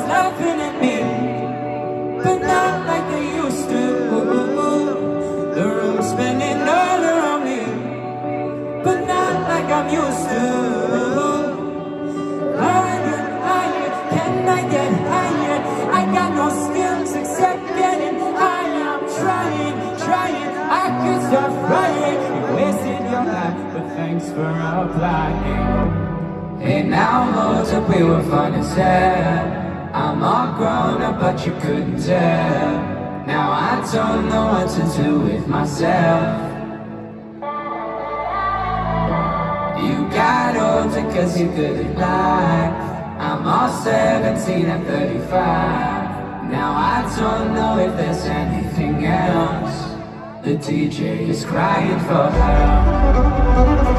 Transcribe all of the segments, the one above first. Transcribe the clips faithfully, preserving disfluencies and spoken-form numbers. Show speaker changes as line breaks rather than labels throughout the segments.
laughing at me, but not like they used to. The room spinning all around me, but not like I'm used to. Higher, higher, can I get higher? I got no skills except getting higher. I'm trying, trying, I could start flying. You wasted your life, but thanks for applying. Hey, now loads up, we were fun as hell. I'm all grown up, but you couldn't tell. Now I don't know what to do with myself. You got older cause you couldn't lie. I'm all seventeen and thirty-five. Now I don't know if there's anything else. The D J is crying for help.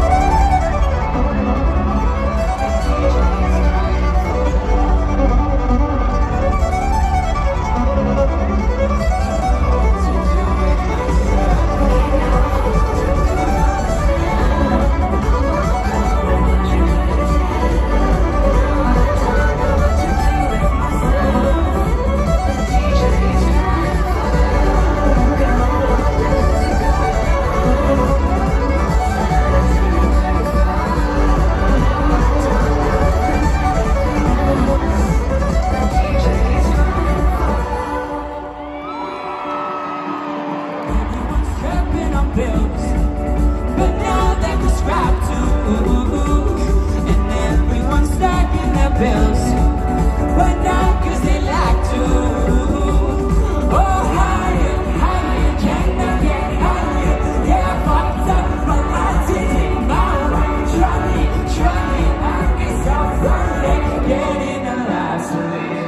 Bills, but now they prescribe to, and everyone's stacking their bills, but not cause they like to. Oh, higher, higher, can I get higher? Yeah, I fucked up, but I did it my way. Trying, trying, I guess I'll run it, getting alive slowly.